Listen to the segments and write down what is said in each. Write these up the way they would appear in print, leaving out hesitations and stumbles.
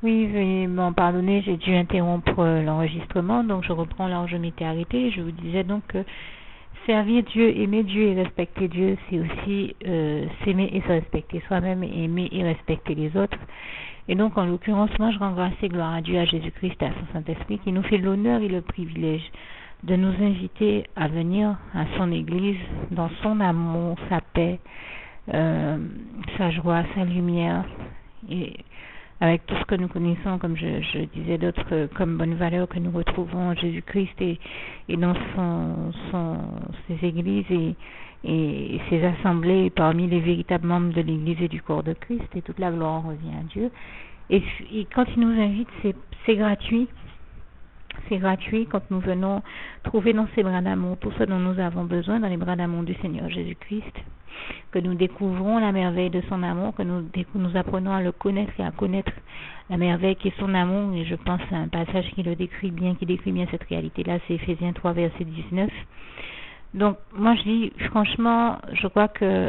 Oui, veuillez m'en pardonner, j'ai dû interrompre l'enregistrement, donc je reprends là où je m'étais arrêtée. Je vous disais donc que servir Dieu, aimer Dieu et respecter Dieu, c'est aussi s'aimer et se respecter soi-même, et aimer et respecter les autres. Et donc, en l'occurrence, moi, je rends grâce et gloire à Dieu, à Jésus-Christ et à son Saint-Esprit, qui nous fait l'honneur et le privilège de nous inviter à venir à son Église dans son amour, sa paix, sa joie, sa lumière, et avec tout ce que nous connaissons, comme je disais, d'autres comme bonne valeur que nous retrouvons en Jésus-Christ et dans ses églises et ses assemblées parmi les véritables membres de l'Église et du corps de Christ, et toute la gloire revient à Dieu. Et quand il nous invite, c'est gratuit. C'est gratuit quand nous venons trouver dans ses bras d'amour tout ce dont nous avons besoin, dans les bras d'amour du Seigneur Jésus-Christ, que nous découvrons la merveille de son amour, que nous apprenons à le connaître et à connaître la merveille qui est son amour. Et je pense à un passage qui décrit bien cette réalité-là, c'est Éphésiens 3, verset 19. Donc, moi je dis, franchement, je crois que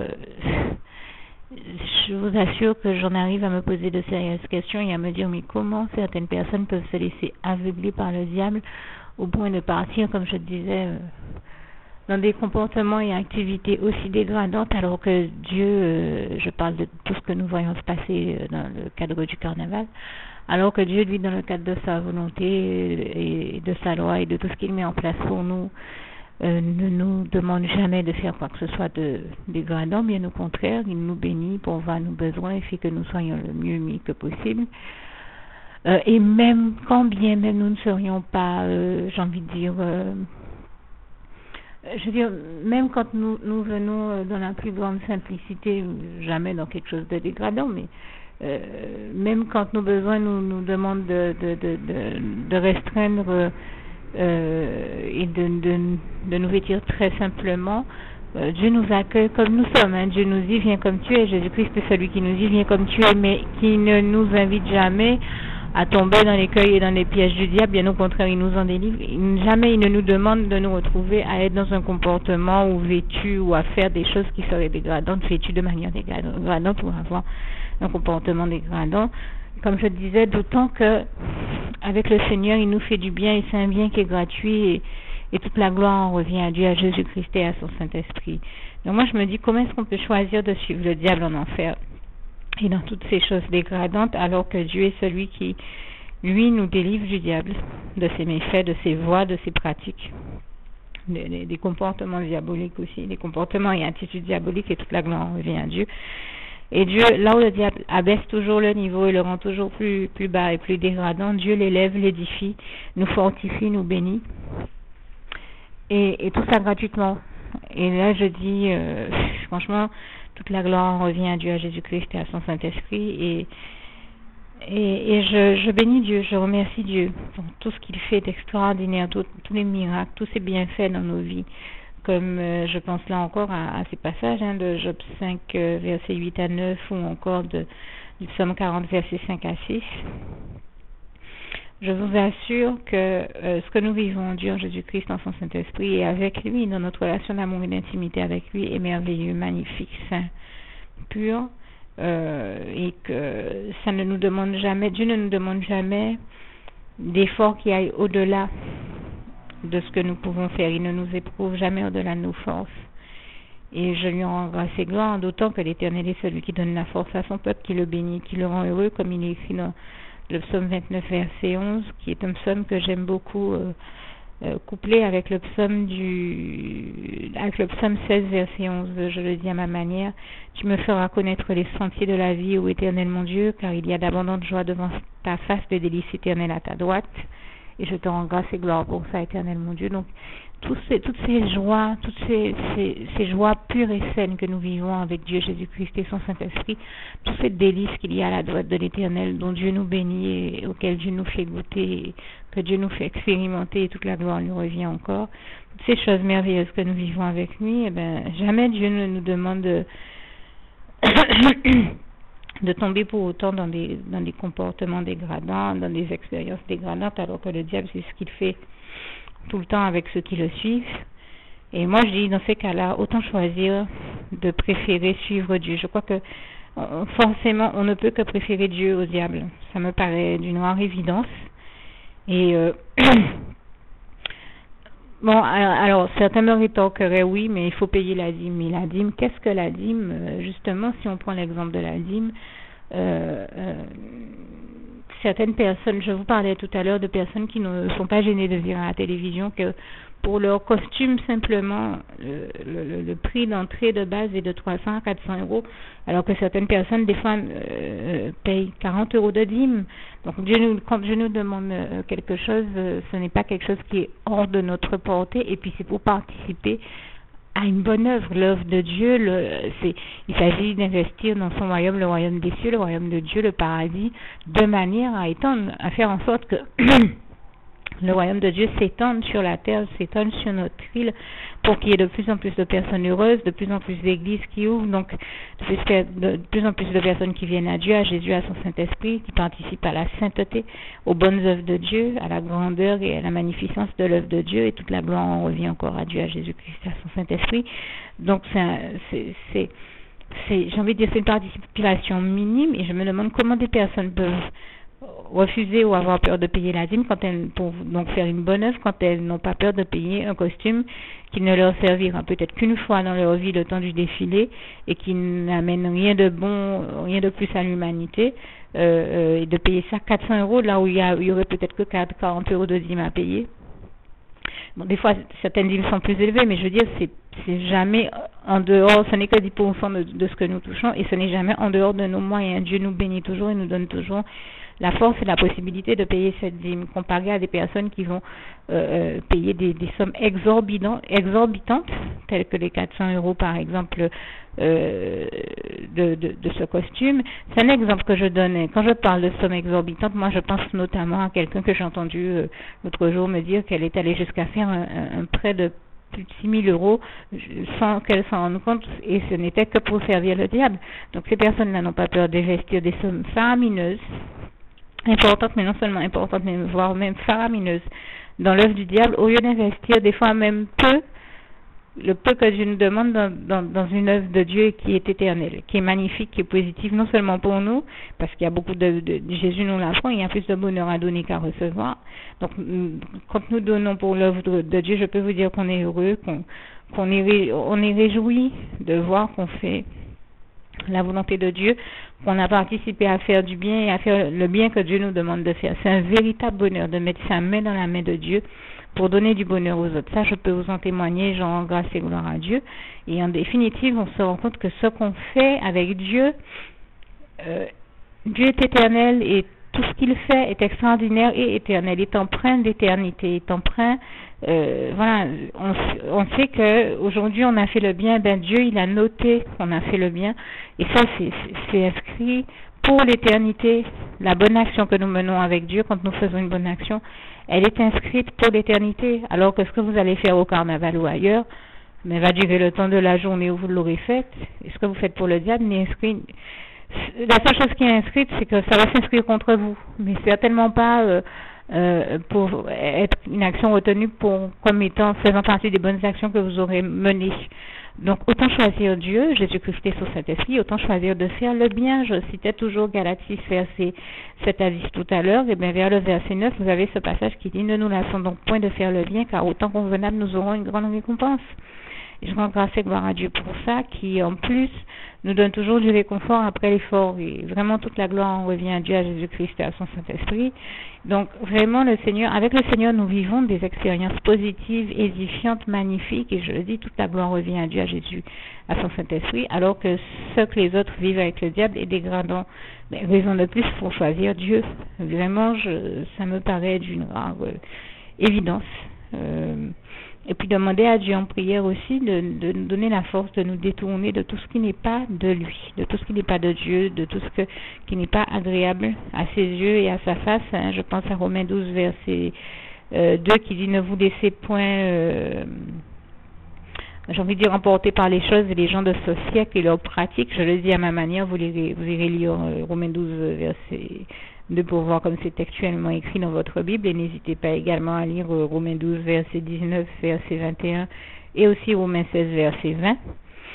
je vous assure que j'en arrive à me poser de sérieuses questions et à me dire, mais comment certaines personnes peuvent se laisser aveugler par le diable au point de partir, comme je disais, dans des comportements et activités aussi dégradantes, alors que Dieu, je parle de tout ce que nous voyons se passer dans le cadre du carnaval, alors que Dieu, lui, dans le cadre de sa volonté et de sa loi et de tout ce qu'il met en place pour nous, ne nous demande jamais de faire quoi que ce soit de dégradant, bien au contraire, il nous bénit, pourvoit nos besoins et fait que nous soyons le mieux mis que possible. Et même quand bien même nous ne serions pas, j'ai envie de dire, je veux dire, même quand nous venons dans la plus grande simplicité, jamais dans quelque chose de dégradant, mais même quand nos besoins nous demandent de restreindre et de nous vêtir très simplement, Dieu nous accueille comme nous sommes, hein. Dieu nous dit viens comme tu es. Jésus-Christ est celui qui nous dit viens comme tu es, mais qui ne nous invite jamais à tomber dans l'écueil et dans les pièges du diable. Bien au contraire, il nous en délivre. Jamais il ne nous demande de nous retrouver à être dans un comportement ou vêtu ou à faire des choses qui seraient dégradantes, vêtues de manière dégradante ou avoir un comportement dégradant. Comme je disais, d'autant que avec le Seigneur, il nous fait du bien et c'est un bien qui est gratuit et toute la gloire en revient à Dieu, à Jésus-Christ et à son Saint-Esprit. Donc moi, je me dis, comment est-ce qu'on peut choisir de suivre le diable en enfer et dans toutes ces choses dégradantes, alors que Dieu est celui qui, lui, nous délivre du diable, de ses méfaits, de ses voies, de ses pratiques, des comportements diaboliques aussi, des comportements et attitudes diaboliques, et toute la gloire en revient à Dieu. Et Dieu, là où le diable abaisse toujours le niveau et le rend toujours plus bas et plus dégradant, Dieu l'élève, l'édifie, nous fortifie, nous bénit. Et tout ça gratuitement. Et là, je dis, franchement, toute la gloire revient à Dieu, à Jésus-Christ et à son Saint-Esprit. Et je bénis Dieu, je remercie Dieu pour tout ce qu'il fait d'extraordinaire, tous les miracles, tous ses bienfaits dans nos vies. Comme je pense là encore à ces passages de Job 5, versets 8 à 9, ou encore du Psaume 40, versets 5 à 6. Je vous assure que ce que nous vivons en Dieu, en Jésus-Christ, en son Saint-Esprit, et avec lui, dans notre relation d'amour et d'intimité avec lui, est merveilleux, magnifique, saint, pur, et que ça ne nous demande jamais, Dieu ne nous demande jamais d'efforts qui aillent au-delà de ce que nous pouvons faire. Il ne nous éprouve jamais au-delà de nos forces. Et je lui rends grâce et gloire, d'autant que l'Éternel est celui qui donne la force à son peuple, qui le bénit, qui le rend heureux, comme il est écrit dans le psaume 29, verset 11, qui est un psaume que j'aime beaucoup, couplé avec le psaume 16, verset 11. Je le dis à ma manière: tu me feras connaître les sentiers de la vie, ô Éternel mon Dieu, car il y a d'abondantes joies devant ta face, de délices éternelles à ta droite. Et je te rends grâce et gloire pour ça, éternel mon Dieu. Donc, toutes ces joies, ces joies pures et saines que nous vivons avec Dieu, Jésus-Christ et son Saint-Esprit, tous ces délices qu'il y a à la droite de l'Éternel, dont Dieu nous bénit et auquel Dieu nous fait goûter, que Dieu nous fait expérimenter, et toute la gloire lui revient encore. Toutes ces choses merveilleuses que nous vivons avec lui, jamais Dieu ne nous demande de tomber pour autant dans des comportements dégradants, dans des expériences dégradantes, alors que le diable, c'est ce qu'il fait tout le temps avec ceux qui le suivent. Et moi, je dis, dans ces cas-là, autant choisir de préférer suivre Dieu. Je crois que forcément, on ne peut que préférer Dieu au diable. Ça me paraît d'une noire évidence. Et bon, alors certains me rétorqueraient oui, mais il faut payer la dîme. Mais la dîme, qu'est-ce que la dîme? Justement, si on prend l'exemple de la dîme, certaines personnes, je vous parlais tout à l'heure de personnes qui ne sont pas gênées de dire à la télévision que pour leur costume simplement le prix d'entrée de base est de 300 à 400 euros, alors que certaines personnes des fois payent 40 euros de dîme. Donc quand Dieu nous demande quelque chose, ce n'est pas quelque chose qui est hors de notre portée, et puis c'est pour participer à une bonne œuvre, l'œuvre de Dieu. Il s'agit d'investir dans son royaume, le royaume des cieux, le royaume de Dieu, le paradis, de manière à faire en sorte que le royaume de Dieu s'étende sur la terre, s'étende sur notre île, pour qu'il y ait de plus en plus de personnes heureuses, de plus en plus d'églises qui ouvrent, donc de plus en plus de personnes qui viennent à Dieu, à Jésus, à son Saint-Esprit, qui participent à la sainteté, aux bonnes œuvres de Dieu, à la grandeur et à la magnificence de l'œuvre de Dieu, et toute la gloire en revient encore à Dieu, à Jésus-Christ, à son Saint-Esprit. Donc j'ai envie de dire, c'est une participation minime, et je me demande comment des personnes peuvent refuser ou avoir peur de payer la dîme pour donc faire une bonne œuvre, quand elles n'ont pas peur de payer un costume qui ne leur servira peut-être qu'une fois dans leur vie le temps du défilé, et qui n'amène rien de bon, rien de plus à l'humanité, et de payer ça 400 euros là où il y aurait peut-être que 40 euros de dîme à payer. Bon, des fois certaines dîmes sont plus élevées, mais je veux dire, c'est jamais en dehors, ce n'est que 10% de ce que nous touchons, et ce n'est jamais en dehors de nos moyens. Dieu nous bénit toujours et nous donne toujours la force et la possibilité de payer cette dîme, comparé à des personnes qui vont payer des sommes exorbitantes, telles que les 400 euros par exemple de ce costume. C'est un exemple que je donne. Quand je parle de sommes exorbitantes, moi je pense notamment à quelqu'un que j'ai entendu l'autre jour me dire qu'elle est allée jusqu'à faire un prêt de plus de 6 000 euros sans qu'elle s'en rende compte, et ce n'était que pour servir le diable. Donc ces personnes-là n'ont pas peur d'investir des sommes faramineuses, importantes, mais non seulement importantes, mais voire même faramineuses, dans l'œuvre du diable, au lieu d'investir des fois même le peu que Dieu nous demande dans une œuvre de Dieu qui est éternelle, qui est magnifique, qui est positive, non seulement pour nous, parce qu'il y a beaucoup de Jésus nous l'apprend, il y a plus de bonheur à donner qu'à recevoir. Donc, quand nous donnons pour l'œuvre de Dieu, je peux vous dire qu'on est heureux, on est réjoui de voir qu'on fait la volonté de Dieu, qu'on a participé à faire du bien et à faire le bien que Dieu nous demande de faire. C'est un véritable bonheur de mettre sa main dans la main de Dieu pour donner du bonheur aux autres. Ça, je peux vous en témoigner, j'en rends grâce et gloire à Dieu. Et en définitive, on se rend compte que ce qu'on fait avec Dieu, Dieu est éternel, et tout ce qu'il fait est extraordinaire et éternel, est empreint d'éternité, est empreint, voilà, on sait que aujourd'hui on a fait le bien, ben Dieu il a noté qu'on a fait le bien, et ça c'est inscrit pour l'éternité. La bonne action que nous menons avec Dieu, quand nous faisons une bonne action, elle est inscrite pour l'éternité, alors que ce que vous allez faire au carnaval ou ailleurs, mais va durer le temps de la journée où vous l'aurez fait, et ce que vous faites pour le diable n'est inscrit. La seule chose qui est inscrite, c'est que ça va s'inscrire contre vous, mais certainement pas pour être une action retenue comme étant faisant partie des bonnes actions que vous aurez menées. Donc autant choisir Dieu, Jésus-Christ et son Saint-Esprit, autant choisir de faire le bien. Je citais toujours Galates 6, verset 7 à 10 tout à l'heure, et bien vers le verset 9, vous avez ce passage qui dit: ne nous lassons donc point de faire le bien, car au temps convenable nous aurons une grande récompense. Et je rends grâce et gloire à Dieu pour ça, qui en plus nous donne toujours du réconfort après l'effort. Et vraiment toute la gloire en revient à Dieu, à Jésus-Christ et à son Saint-Esprit. Donc vraiment avec le Seigneur, nous vivons des expériences positives, édifiantes, magnifiques. Et je le dis, toute la gloire revient à Dieu, à Jésus, à son Saint-Esprit. Alors que ce que les autres vivent avec le diable est dégradant. Mais raison de plus pour choisir Dieu. Vraiment, ça me paraît d'une rare évidence. Et puis demander à Dieu en prière aussi de nous donner la force de nous détourner de tout ce qui n'est pas de lui, de tout ce qui n'est pas de Dieu, de tout ce qui n'est pas agréable à ses yeux et à sa face. Je pense à Romains 12, verset 2 qui dit: ne vous laissez point, j'ai envie de dire, emporter par les choses et les gens de ce siècle et leurs pratiques. Je le dis à ma manière, vous irez lire Romains 12, verset 2 pour voir comme c'est textuellement écrit dans votre Bible, et n'hésitez pas également à lire Romains 12 verset 19, verset 21 et aussi Romains 16 verset 20.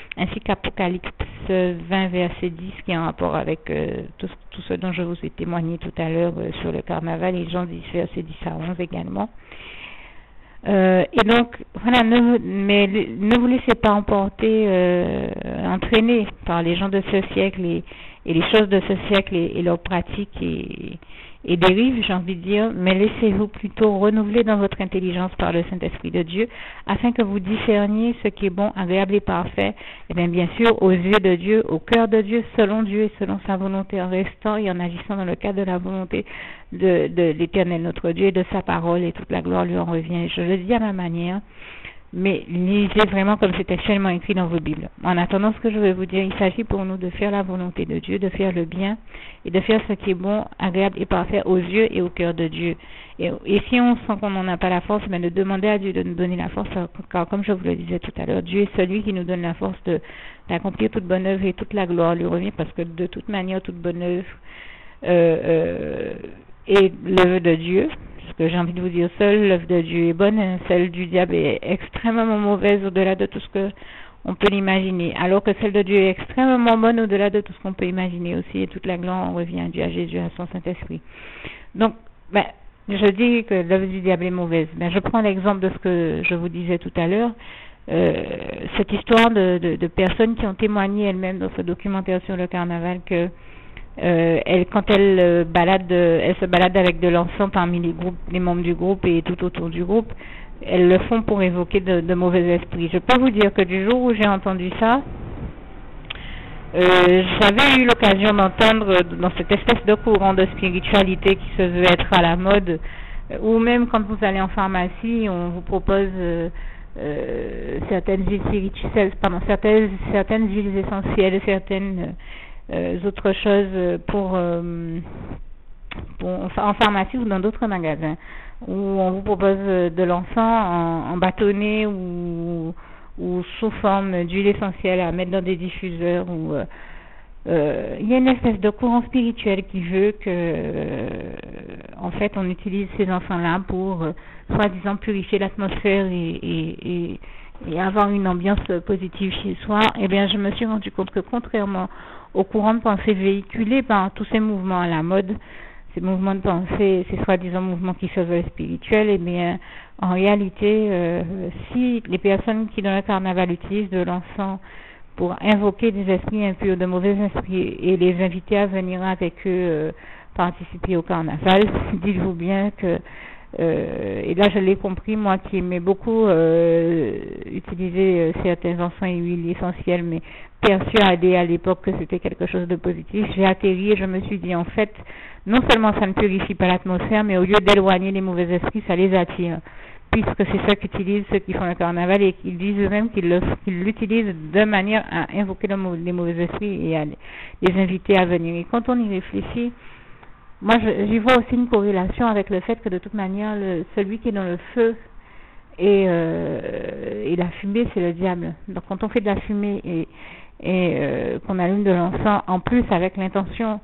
ainsi qu'Apocalypse 20, verset 10, qui est en rapport avec tout ce dont je vous ai témoigné tout à l'heure sur le carnaval, et Jean 10, verset 10 à 11 également. Et donc, voilà, ne vous laissez pas emporter, entraîner par les gens de ce siècle et les choses de ce siècle et leurs pratiques et dérives, j'ai envie de dire, mais laissez-vous plutôt renouveler dans votre intelligence par le Saint-Esprit de Dieu, afin que vous discerniez ce qui est bon, agréable et parfait, et bien sûr, aux yeux de Dieu, au cœur de Dieu, selon Dieu et selon sa volonté, en restant et en agissant dans le cadre de la volonté de l'Éternel notre Dieu et de sa parole, et toute la gloire lui en revient. Je le dis à ma manière, mais lisez vraiment comme c'est actuellement écrit dans vos Bibles. En attendant, ce que je vais vous dire, il s'agit pour nous de faire la volonté de Dieu, de faire le bien et de faire ce qui est bon, agréable et parfait aux yeux et au cœur de Dieu. Et si on sent qu'on n'en a pas la force, mais de demander à Dieu de nous donner la force, car comme je vous le disais tout à l'heure, Dieu est celui qui nous donne la force d'accomplir toute bonne œuvre, et toute la gloire lui revient, parce que de toute manière, toute bonne œuvre est l'œuvre de Dieu. Parce que j'ai envie de vous dire, seule l'œuvre de Dieu est bonne, celle du diable est extrêmement mauvaise au-delà de tout ce que on peut l'imaginer, alors que celle de Dieu est extrêmement bonne au-delà de tout ce qu'on peut imaginer aussi, et toute la gloire en revient à Dieu, à Jésus, à son Saint-Esprit. Donc, je dis que l'œuvre du diable est mauvaise. Je prends l'exemple de ce que je vous disais tout à l'heure, cette histoire de personnes qui ont témoigné elles-mêmes dans ce documentaire sur le carnaval que quand elle se balade avec de l'encens parmi les membres du groupe et tout autour du groupe, elles le font pour évoquer de mauvais esprits. Je peux vous dire que du jour où j'ai entendu ça, j'avais eu l'occasion d'entendre dans cette espèce de courant de spiritualité qui se veut être à la mode, ou même quand vous allez en pharmacie, on vous propose certaines huiles spirituelles, certaines huiles essentielles, certaines autres choses en pharmacie ou dans d'autres magasins, où on vous propose de l'encens en bâtonnet ou sous forme d'huile essentielle à mettre dans des diffuseurs. Il y a une espèce de courant spirituel qui veut que en fait on utilise ces encens-là pour soi-disant purifier l'atmosphère et avoir une ambiance positive chez soi. Eh bien, je me suis rendu compte que contrairement au courant de pensée véhiculé par tous ces mouvements à la mode, ces mouvements de pensée, ces soi-disant mouvements qui se veulent spirituels, eh bien, en réalité, si les personnes qui dans le carnaval utilisent de l'encens pour invoquer des esprits impurs, de mauvais esprits, et les inviter à venir avec eux participer au carnaval, dites-vous bien que et là je l'ai compris, moi qui aimais beaucoup utiliser certains encens et huiles essentielles, mais persuadée à l'époque que c'était quelque chose de positif, j'ai atterri et je me suis dit en fait, non seulement ça ne purifie pas l'atmosphère, mais au lieu d'éloigner les mauvais esprits, ça les attire, puisque c'est ça qu'utilisent ceux qui font le carnaval, et qu'ils disent eux-mêmes qu'ils l'utilisent de manière à invoquer les mauvais esprits et à les inviter à venir. Et quand on y réfléchit, moi, j'y vois aussi une corrélation avec le fait que de toute manière, celui qui est dans le feu et la fumée, c'est le diable. Donc, quand on fait de la fumée et qu'on allume de l'encens, en plus avec l'intention,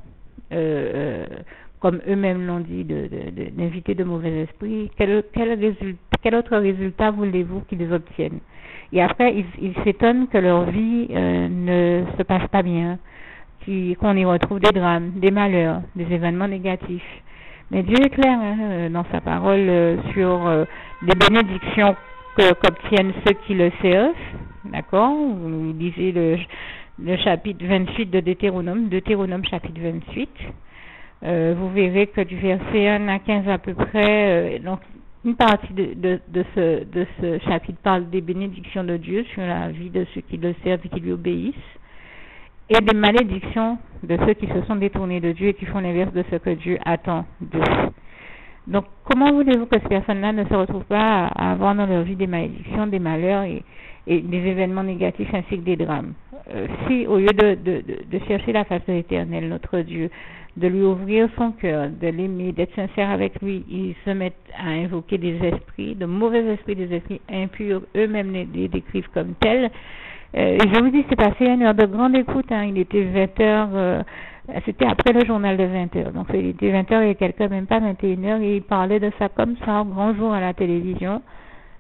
comme eux-mêmes l'ont dit, d'inviter de mauvais esprits, quel autre résultat voulez-vous qu'ils obtiennent? Et après, ils s'étonnent que leur vie ne se passe pas bien, qu'on y retrouve des drames, des malheurs, des événements négatifs. Mais Dieu est clair dans sa parole sur les bénédictions qu'obtiennent ceux qui le servent. D'accord? Vous lisez le chapitre 28 de Deutéronome chapitre 28. Vous verrez que du verset 1 à 15 à peu près, donc une partie de ce chapitre parle des bénédictions de Dieu sur la vie de ceux qui le servent et qui lui obéissent, et des malédictions de ceux qui se sont détournés de Dieu et qui font l'inverse de ce que Dieu attend d'eux. Donc, comment voulez-vous que ces personnes-là ne se retrouvent pas à avoir dans leur vie des malédictions, des malheurs et des événements négatifs ainsi que des drames? Si, au lieu de chercher la face de l'Éternel, notre Dieu, de lui ouvrir son cœur, de l'aimer, d'être sincère avec lui, ils se mettent à invoquer des esprits, de mauvais esprits, des esprits impurs, eux-mêmes les décrivent comme tels. Je vous dis, c'est passé une heure de grande écoute, il était 20h, c'était après le journal de 20h, donc il était 20h et quelques, même pas 21h, et il parlait de ça comme ça, au grand jour à la télévision.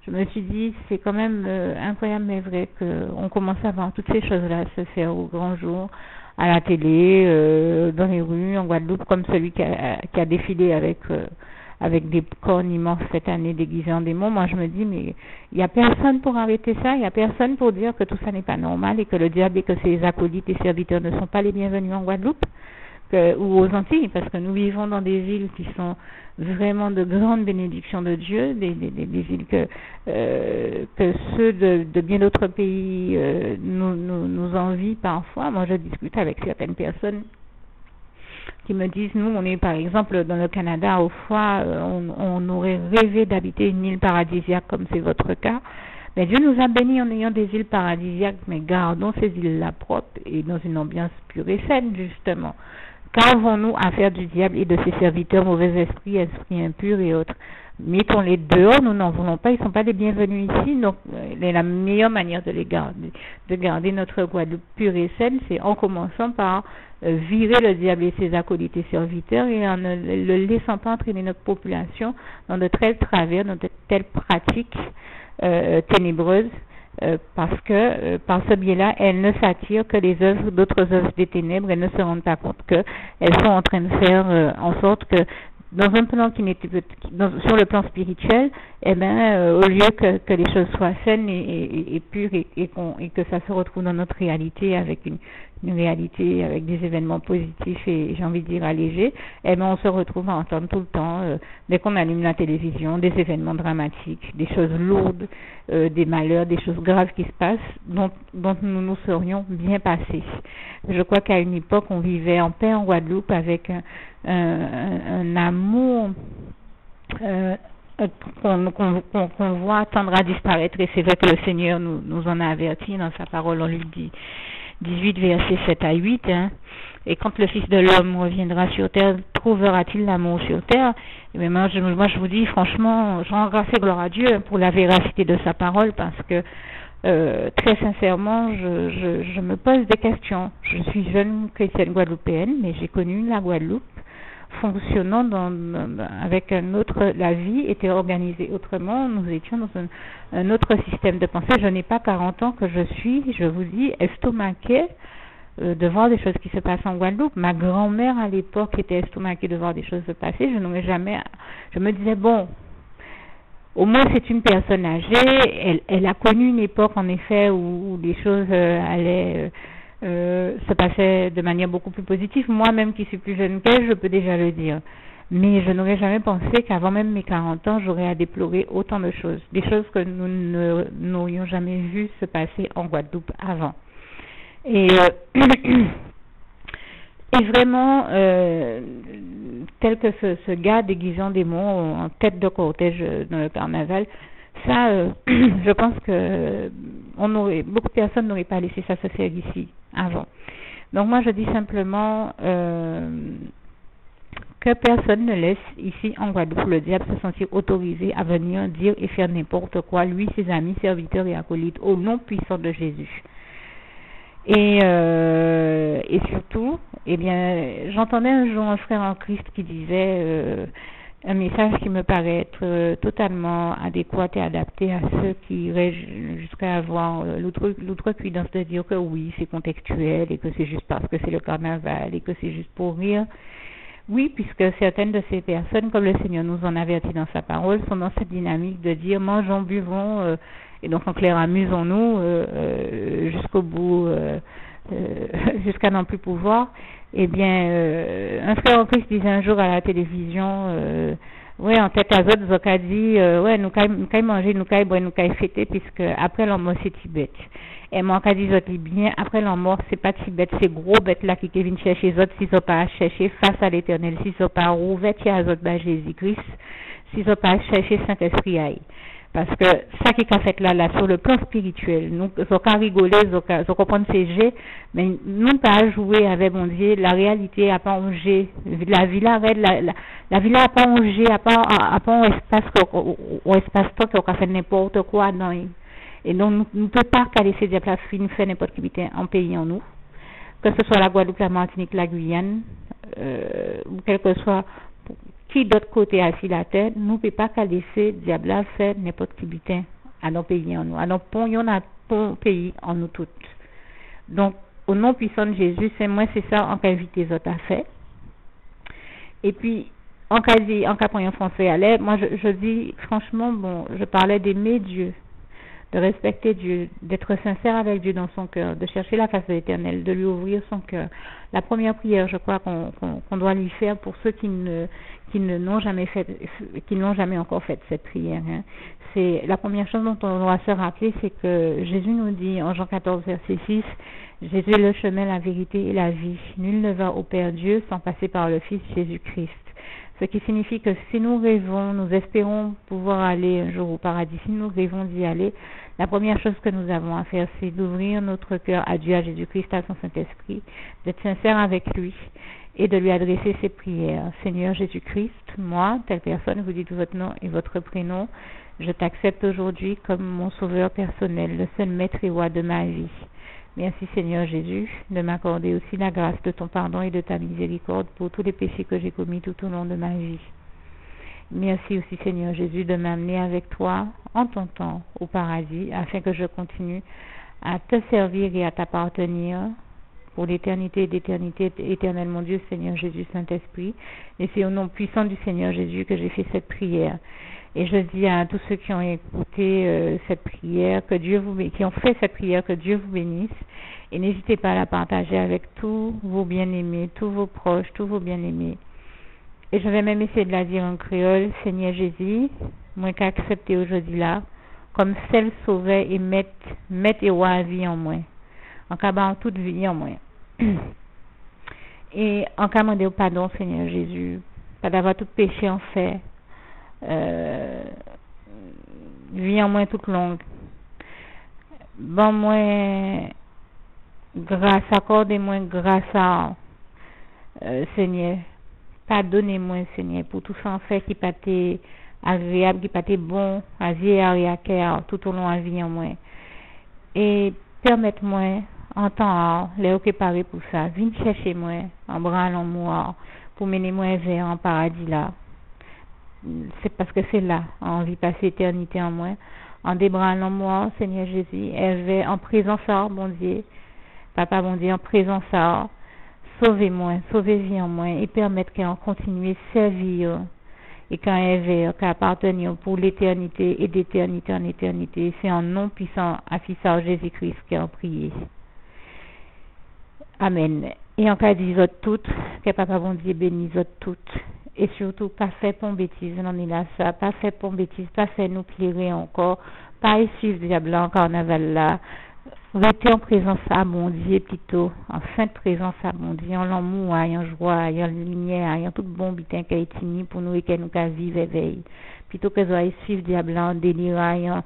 je me suis dit, c'est quand même incroyable mais vrai qu'on commence à voir toutes ces choses-là se faire au grand jour, à la télé, dans les rues, en Guadeloupe, comme celui qui a défilé avec des cornes immenses cette année déguisés en démons. Moi, je me dis, mais il n'y a personne pour arrêter ça, il n'y a personne pour dire que tout ça n'est pas normal et que le diable et que ses acolytes et serviteurs ne sont pas les bienvenus en Guadeloupe ou aux Antilles, parce que nous vivons dans des îles qui sont vraiment de grandes bénédictions de Dieu, des îles que ceux de bien d'autres pays nous envient parfois. Moi, je discute avec certaines personnes qui me disent, nous, on est par exemple dans le Canada, au fois, on aurait rêvé d'habiter une île paradisiaque comme c'est votre cas. Mais Dieu nous a bénis en ayant des îles paradisiaques, mais gardons ces îles-là propres et dans une ambiance pure et saine, justement. Qu'avons-nous à faire du diable et de ses serviteurs, mauvais esprits, esprits impurs et autres? Mettons-les dehors, nous n'en voulons pas, ils ne sont pas les bienvenus ici. Donc, la meilleure manière de garder notre Guadeloupe pure et saine, c'est en commençant par virer le diable et ses acolytes et serviteurs et en ne le laissant pas entraîner notre population dans de tels travers, dans de telles pratiques ténébreuses. Parce que par ce biais-là, elles ne s'attirent que les œuvres, d'autres œuvres des ténèbres. Elles ne se rendent pas compte qu'elles sont en train de faire en sorte que dans un plan qui n'était sur le plan spirituel, eh ben au lieu que les choses soient saines et pures et que ça se retrouve dans notre réalité avec une réalité avec des événements positifs et j'ai envie de dire allégés, eh ben on se retrouve à entendre tout le temps dès qu'on allume la télévision des événements dramatiques, des choses lourdes, des malheurs, des choses graves qui se passent dont nous nous serions bien passés. Je crois qu'à une époque on vivait en paix en Guadeloupe avec un amour qu'on voit tendre à disparaître et c'est vrai que le Seigneur nous en a avertis dans sa parole en Luc 18 versets 7 à 8 et quand le Fils de l'homme reviendra sur terre, trouvera-t-il l'amour sur terre? Et bien moi je vous dis franchement, je rends grâce et gloire à Dieu pour la véracité de sa parole parce que très sincèrement je me pose des questions. Je suis jeune chrétienne guadeloupéenne mais j'ai connu la Guadeloupe fonctionnant avec un autre, la vie était organisée autrement, nous étions dans un autre système de pensée. Je n'ai pas 40 ans que je vous dis, estomaquée de voir des choses qui se passent en Guadeloupe. Ma grand-mère à l'époque était estomaquée de voir des choses se passer. Je me disais, bon, au moins c'est une personne âgée, elle a connu une époque en effet où les choses allaient se passait de manière beaucoup plus positive. Moi-même qui suis plus jeune qu'elle, je peux déjà le dire. Mais je n'aurais jamais pensé qu'avant même mes 40 ans, j'aurais à déplorer autant de choses. Des choses que nous n'aurions jamais vues se passer en Guadeloupe avant. Et vraiment, tel que ce gars déguisant démon en tête de cortège dans le carnaval, ça, je pense que beaucoup de personnes n'auraient pas laissé ça se faire ici avant. Donc moi je dis simplement que personne ne laisse ici en Guadeloupe le diable se sentir autorisé à venir dire et faire n'importe quoi, lui, ses amis, serviteurs et acolytes, au nom puissant de Jésus. Et surtout, eh bien, j'entendais un jour un frère en Christ qui disait un message qui me paraît être totalement adéquat et adapté à ceux qui iraient jusqu'à avoir l'outrecuidance de dire que oui, c'est contextuel et que c'est juste parce que c'est le carnaval et que c'est juste pour rire. Oui, puisque certaines de ces personnes, comme le Seigneur nous en avertit dans sa parole, sont dans cette dynamique de dire mangeons, buvons, et donc en clair amusons-nous jusqu'au bout, jusqu'à n'en plus pouvoir. Eh bien, un frère en Christ disait un jour à la télévision, ouais, en tête à autres, Zoc a dit, ouais, nous caille manger, nous caille boire, nous caille fêter, puisque après la mort, c'est Tibet. Et moi, quand dit Zoc, bien, après la mort, c'est pas Tibet, c'est gros bête là qui viennent chercher Zoc, si ils pas chercher face à l'éternel, si ils pas rouvert, à Zoc, Jésus-Christ, si ils pas chercher Saint-Esprit aïe. Parce que ça qui a fait là sur le plan spirituel, nous avons rigolé, nous avons compris ces jets, mais nous pas jouer avec mon Dieu, la réalité a pas ongé, la vie là la vie là a pas ongé, a pas un espace-temps qui a fait n'importe quoi dans. Et donc nous ne pouvons pas laisser des places fines faire n'importe qui en pays en nous, que ce soit la Guadeloupe, la Martinique, la Guyane, ou quel que soit qui d'autre côté assis la tête, nous ne pouvons pas laisser diable faire n'importe qui bitin à nos pays en nous, à nos pays en nous toutes. Donc, au nom puissant de Jésus, c'est moi, c'est ça, en cas invité les autres à faire. Et puis, en cas point français à l'air, moi, je dis, franchement, bon, je parlais d'aimer Dieu, de respecter Dieu, d'être sincère avec Dieu dans son cœur, de chercher la face de l'Éternel, de lui ouvrir son cœur. La première prière, je crois qu'on doit lui faire pour ceux qui n'ont jamais encore fait cette prière. Hein. C'est la première chose dont on doit se rappeler, c'est que Jésus nous dit en Jean 14, verset 6, Jésus est le chemin, la vérité et la vie. Nul ne va au Père Dieu sans passer par le Fils Jésus-Christ. Ce qui signifie que si nous rêvons, nous espérons pouvoir aller un jour au paradis, si nous rêvons d'y aller, la première chose que nous avons à faire, c'est d'ouvrir notre cœur à Dieu, à Jésus-Christ, à son Saint-Esprit, d'être sincère avec lui et de lui adresser ses prières. Seigneur Jésus-Christ, moi, telle personne, vous dites votre nom et votre prénom, je t'accepte aujourd'hui comme mon sauveur personnel, le seul maître et roi de ma vie. Merci Seigneur Jésus de m'accorder aussi la grâce de ton pardon et de ta miséricorde pour tous les péchés que j'ai commis tout au long de ma vie. Merci aussi Seigneur Jésus de m'amener avec toi en ton temps au paradis afin que je continue à te servir et à t'appartenir pour l'éternité et d'éternité éternelle, mon Dieu, Seigneur Jésus, Saint-Esprit. Et c'est au nom puissant du Seigneur Jésus que j'ai fait cette prière. Et je dis à tous ceux qui ont écouté cette prière, qui ont fait cette prière, que Dieu vous bénisse. Et n'hésitez pas à la partager avec tous vos bien-aimés, tous vos proches, tous vos bien-aimés. Et je vais même essayer de la dire en créole, Seigneur Jésus, moi qui accepté aujourd'hui là, comme celle sauvée et mettre et roi à vie en moi, en cabant toute vie en moi. Et en demander au pardon, Seigneur Jésus, pas d'avoir tout péché en fait, vie en moi toute longue. Bon, moi, grâce, accordez-moi grâce à Seigneur. Pardonnez-moi, Seigneur, pour tout ça en fait qui pas été agréable, qui pas été bon, à vie et à cœur, tout au long de la vie en moi. Et permettez-moi, en temps, les préparer pour ça. Viens chercher moi, en bras en moi, pour mener moi vers un paradis là. C'est parce que c'est là, on vit passer l'éternité en moi. En débranlant moi, Seigneur Jésus, elle en présence à bon Dieu, Papa bon Dieu, en présence à sauvez-moi, sauvez-vie en moi et permettre qu'on continue à servir et qu'on est qu'à appartenir pour l'éternité et d'éternité en éternité. C'est en nom puissant à Fils Jésus-Christ qui a prié. Amen. Et en cas d'isot toutes, que Papa bon Dieu bénisse toutes. Et surtout, pas fait pour bêtise, on est là ça, pas fait pour bêtise, pas fait nous plairer encore, pas suivre le diable en carnaval là. Restez en présence à mon Dieu plutôt, en sainte présence à mon Dieu, en l'amour, en joie, en lumière, en tout bon bitin qui est fini pour nous et que nous qu'à vivre éveil. Plutôt que de suivre le diable en délire,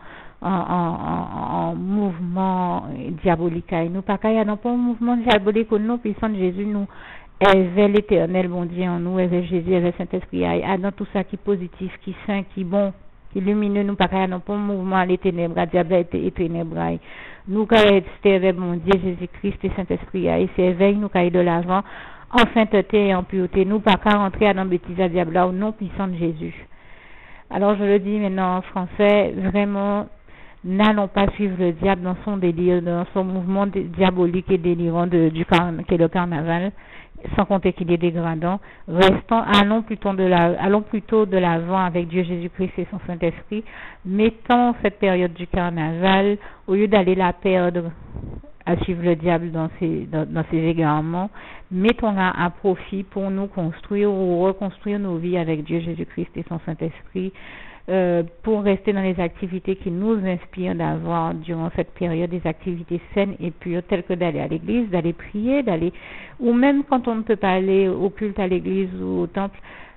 en mouvement diabolique. Nous pas qu'à non pas un mouvement diabolique, nous, puissant de Jésus, nous, vers l'éternel, bon Dieu, en nous, vers Jésus, vers Saint-Esprit, dans tout ça qui est positif, qui est saint, qui est bon, qui est lumineux, nous pas qu'à non pas un mouvement les ténèbres, diable et ténèbres. Nous, quand rester mon Dieu, Jésus-Christ et Saint-Esprit, et c'est éveil, nous, quand de l'avant, en sainteté et en pureté, nous, pas qu'à rentrer dans le bêtise à diable, au nom puissant de Jésus. Alors, je le dis maintenant en français, vraiment, n'allons pas suivre le diable dans son délire, dans son mouvement diabolique et délirant qui est le carnaval, sans compter qu'il est dégradant. Allons plutôt de l'avant avec Dieu Jésus-Christ et son Saint-Esprit. Mettons cette période du carnaval, au lieu d'aller la perdre à suivre le diable dans ses égarements, mettons-la à profit pour nous construire ou reconstruire nos vies avec Dieu Jésus-Christ et son Saint-Esprit, pour rester dans les activités qui nous inspirent d'avoir durant cette période, des activités saines et pures, telles que d'aller à l'église, d'aller prier, ou même quand on ne peut pas aller au culte à l'église ou au temple,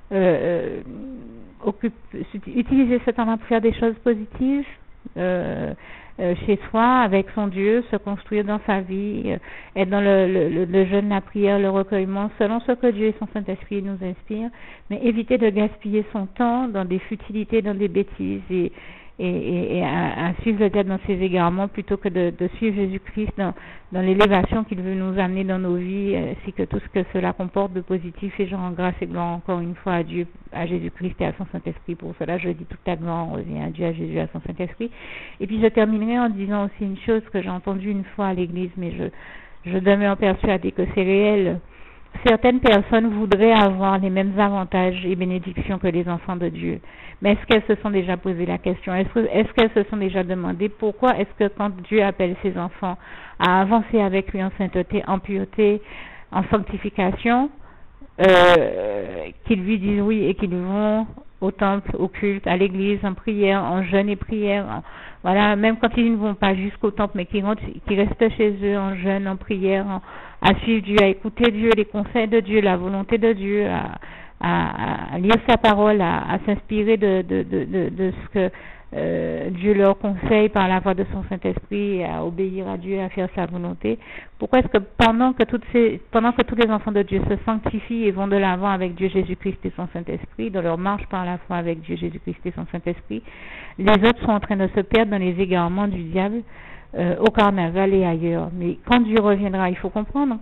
utiliser ce temps-là pour faire des choses positives, chez soi, avec son Dieu, se construire dans sa vie, être dans le jeûne, la prière, le recueillement, selon ce que Dieu et son Saint-Esprit nous inspirent, mais éviter de gaspiller son temps dans des futilités, dans des bêtises, et à suivre le diable dans ses égarements plutôt que de suivre Jésus-Christ dans l'élévation qu'il veut nous amener dans nos vies, ainsi que tout ce que cela comporte de positif. Et je rends grâce et gloire encore une fois à Dieu, à Jésus-Christ et à son Saint-Esprit. Pour cela, je dis toute la gloire revient à Dieu, à Jésus, à son Saint-Esprit. Et puis je terminerai en disant aussi une chose que j'ai entendue une fois à l'église, mais je demeure persuadée que c'est réel. Certaines personnes voudraient avoir les mêmes avantages et bénédictions que les enfants de Dieu. Mais est-ce qu'elles se sont déjà posé la question? Est-ce qu'elles se sont déjà demandé pourquoi est-ce que quand Dieu appelle ses enfants à avancer avec lui en sainteté, en pureté, en sanctification, qu'ils lui disent oui et qu'ils vont au temple, au culte, à l'église, en prière, en jeûne et prière, voilà, même quand ils ne vont pas jusqu'au temple, mais qui restent chez eux en jeûne, en prière, à suivre Dieu, à écouter Dieu, les conseils de Dieu, la volonté de Dieu, à lire sa parole, à s'inspirer de ce que Dieu leur conseille par la voix de son Saint-Esprit, à obéir à Dieu, à faire sa volonté. Pourquoi est-ce que pendant que tous les enfants de Dieu se sanctifient et vont de l'avant avec Dieu Jésus-Christ et son Saint-Esprit, dans leur marche par la foi avec Dieu Jésus-Christ et son Saint-Esprit, les autres sont en train de se perdre dans les égarements du diable au carnaval et ailleurs. Mais quand Dieu reviendra, il faut comprendre,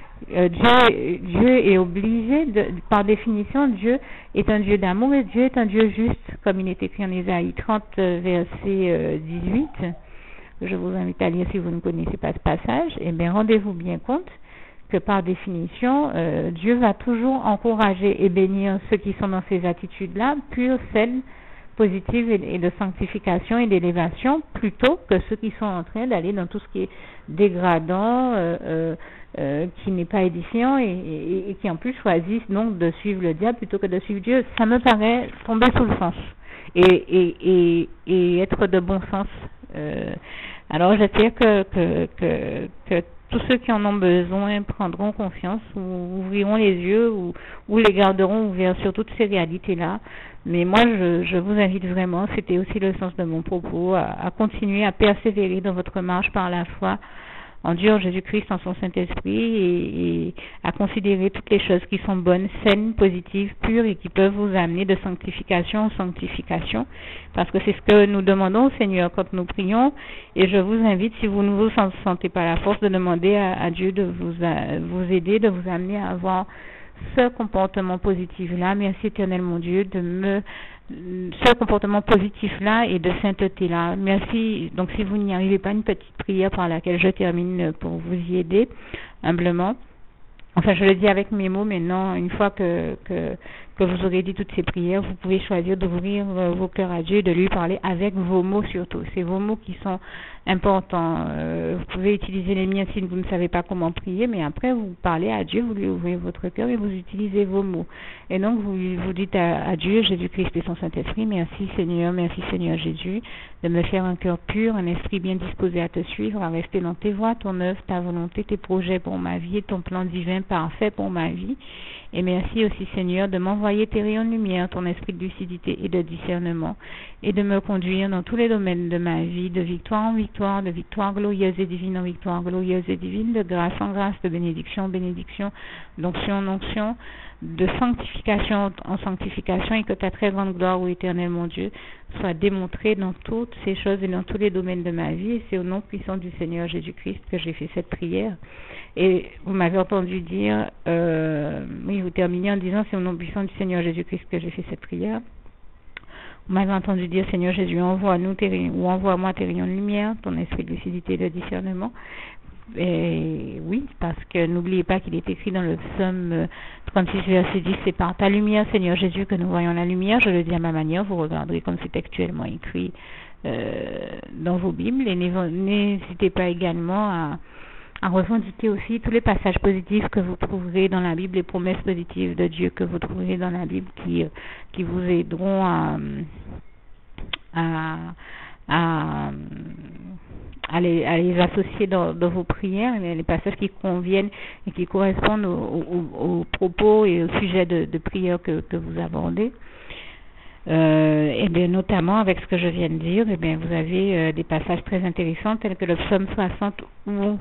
Dieu est obligé, par définition, Dieu est un Dieu d'amour et Dieu est un Dieu juste, comme il est écrit en Ésaïe 30, verset 18. Je vous invite à lire si vous ne connaissez pas ce passage. Eh bien, rendez-vous bien compte que par définition, Dieu va toujours encourager et bénir ceux qui sont dans ces attitudes-là, pures, saines, positives et de sanctification et d'élévation, plutôt que ceux qui sont en train d'aller dans tout ce qui est dégradant, qui n'est pas édifiant et qui en plus choisissent donc de suivre le diable plutôt que de suivre Dieu. Ça me paraît tomber sous le sens et être de bon sens. Alors j'espère que tous ceux qui en ont besoin prendront conscience ou ouvriront les yeux ou les garderont ouverts sur toutes ces réalités-là. Mais moi, je vous invite vraiment, c'était aussi le sens de mon propos, à continuer à persévérer dans votre marche par la foi en Dieu, en Jésus-Christ, en son Saint-Esprit, et à considérer toutes les choses qui sont bonnes, saines, positives, pures et qui peuvent vous amener de sanctification en sanctification, parce que c'est ce que nous demandons au Seigneur quand nous prions. Et je vous invite, si vous ne vous sentez pas la force, de demander à Dieu de vous aider, de vous amener à avoir ce comportement positif-là. Merci éternel mon Dieu ce comportement positif-là et de sainteté-là. Merci. Donc si vous n'y arrivez pas, une petite prière par laquelle je termine pour vous y aider, humblement. Enfin, je le dis avec mes mots, mais non, une fois que vous aurez dit toutes ces prières, vous pouvez choisir d'ouvrir vos cœurs à Dieu et de lui parler avec vos mots surtout. C'est vos mots qui sont importants. Vous pouvez utiliser les miens si vous ne savez pas comment prier, mais après vous parlez à Dieu, vous lui ouvrez votre cœur et vous utilisez vos mots. Et donc vous dites à Dieu, Jésus-Christ et son Saint-Esprit, merci Seigneur Jésus, de me faire un cœur pur, un esprit bien disposé à te suivre, à rester dans tes voies, ton œuvre, ta volonté, tes projets pour ma vie et ton plan divin parfait pour ma vie. Et merci aussi Seigneur de m'envoyer tes rayons de lumière, ton esprit de lucidité et de discernement, et de me conduire dans tous les domaines de ma vie, de victoire en victoire, de victoire glorieuse et divine en victoire glorieuse et divine, de grâce en grâce, de bénédiction en bénédiction, d'onction en onction, de sanctification en sanctification, et que ta très grande gloire, ô éternel mon Dieu, soit démontrée dans toutes ces choses et dans tous les domaines de ma vie. Et c'est au nom puissant du Seigneur Jésus-Christ que j'ai fait cette prière. Et vous m'avez entendu dire, oui, vous terminez en disant, c'est au nom puissant du Seigneur Jésus-Christ que j'ai fait cette prière. Vous m'avez entendu dire, Seigneur Jésus, envoie-moi tes rayons de lumière, ton esprit de lucidité et de discernement. Et oui, parce que n'oubliez pas qu'il est écrit dans le psaume 36, verset 10, c'est par ta lumière, Seigneur Jésus, que nous voyons la lumière. Je le dis à ma manière, vous regarderez comme c'est actuellement écrit dans vos Bibles. Et n'hésitez pas également à revendiquer aussi tous les passages positifs que vous trouverez dans la Bible, les promesses positives de Dieu que vous trouverez dans la Bible qui vous aideront à les associer dans vos prières, les passages qui conviennent et qui correspondent aux propos et au sujet de prière que vous abordez. Et bien notamment avec ce que je viens de dire, et bien vous avez des passages très intéressants tels que le psaume 60 ou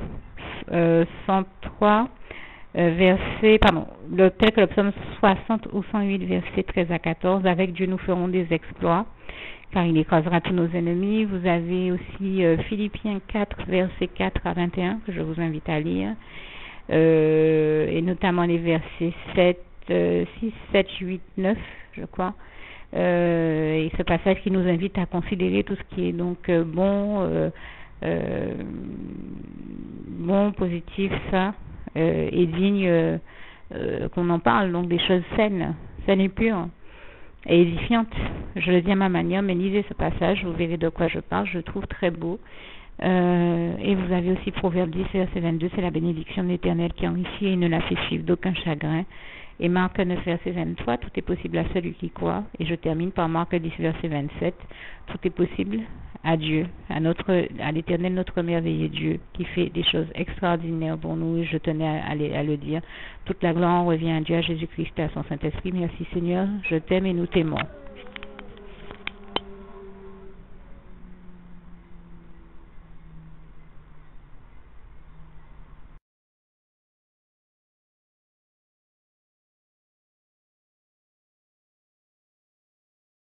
103 tel que le psaume 60 ou 108 versets 13 à 14, avec Dieu nous ferons des exploits, car il écrasera tous nos ennemis. Vous avez aussi Philippiens 4, versets 4 à 21, que je vous invite à lire, et notamment les versets 6, 7, 8, 9, je crois. Et ce passage qui nous invite à considérer tout ce qui est donc bon, positif, ça, et digne qu'on en parle, donc des choses saines et pures et édifiantes. Je le dis à ma manière, mais lisez ce passage, vous verrez de quoi je parle, je le trouve très beau. Et vous avez aussi Proverbe 10, verset 22, c'est la bénédiction de l'Éternel qui enrichit et ne la fait suivre d'aucun chagrin. Et Marc 9, verset 23, tout est possible à celui qui croit. Et je termine par Marc 10, verset 27, tout est possible à Dieu, à l'Éternel, notre merveilleux Dieu, qui fait des choses extraordinaires pour nous. Et je tenais à le dire. Toute la gloire revient à Dieu, à Jésus-Christ et à son Saint-Esprit. Merci Seigneur, je t'aime et nous t'aimons.